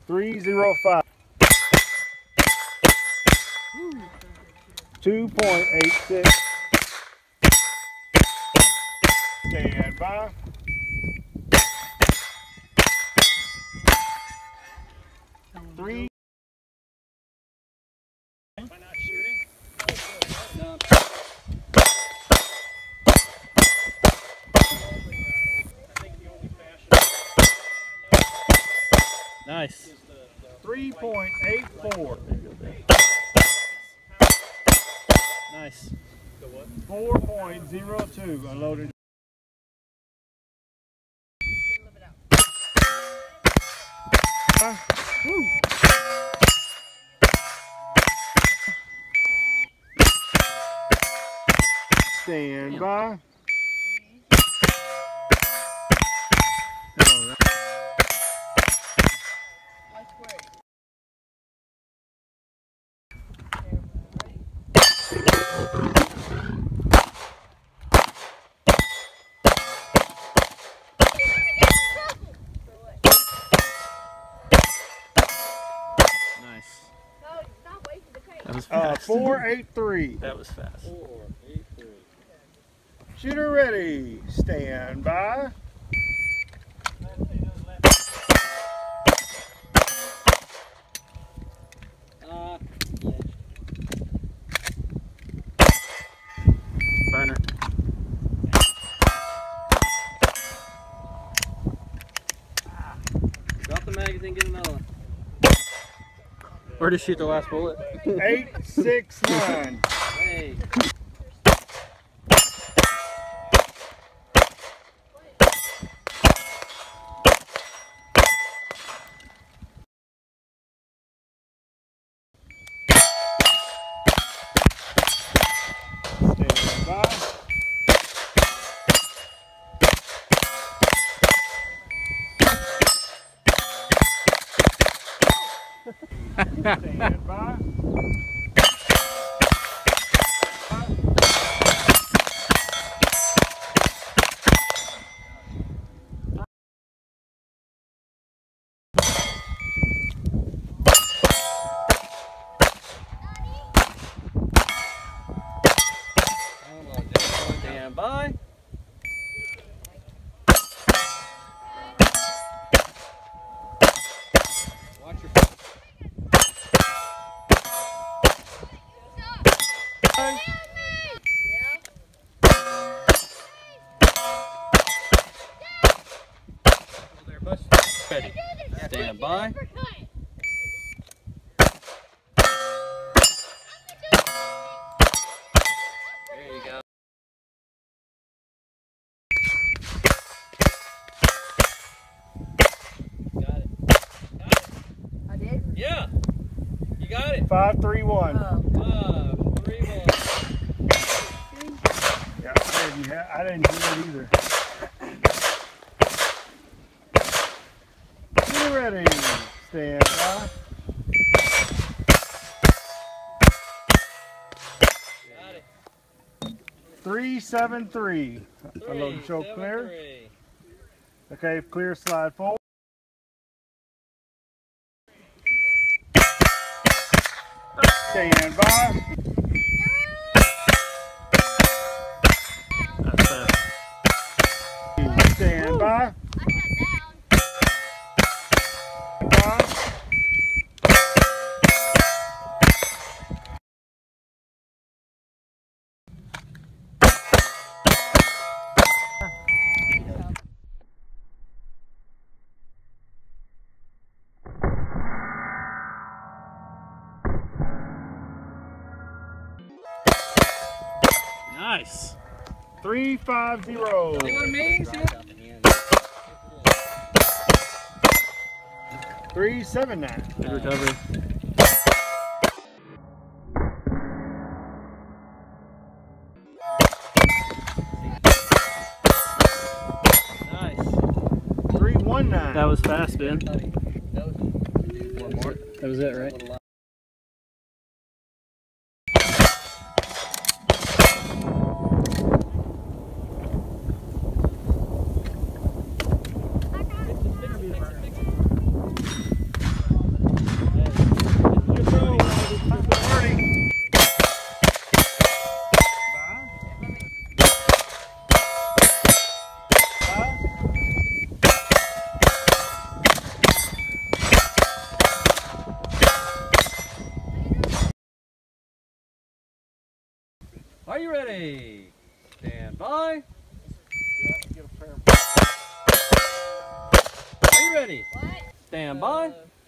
305. 2.86. Stand by. Three. Am I not shooting? No. Nice. 3.84. Nice. 4.02. Unloaded. Stand by. Nice. That was fast. 483. That was fast. 483. Shooter ready. Stand by. Burner. Drop the magazine, get another one. Where to shoot the last bullet? 869. Hey. Stand by. Stand by. Stand by. Watch your ready. Stand by. There you go. Got it. I did? Yeah. You got it. 531. 3-1. Yeah, I didn't do it either. Shooter ready. Stand by. Got it. 373. Unload and show clear. Okay, clear, slide forward. Stand by. That's fast. Stand by. Nice. 350. See what I mean? See what? 379. Good recovery. Nice. 319. That was fast, Ben. One more. That was it, right? Are you ready? Stand by. Are you ready? What? Stand by.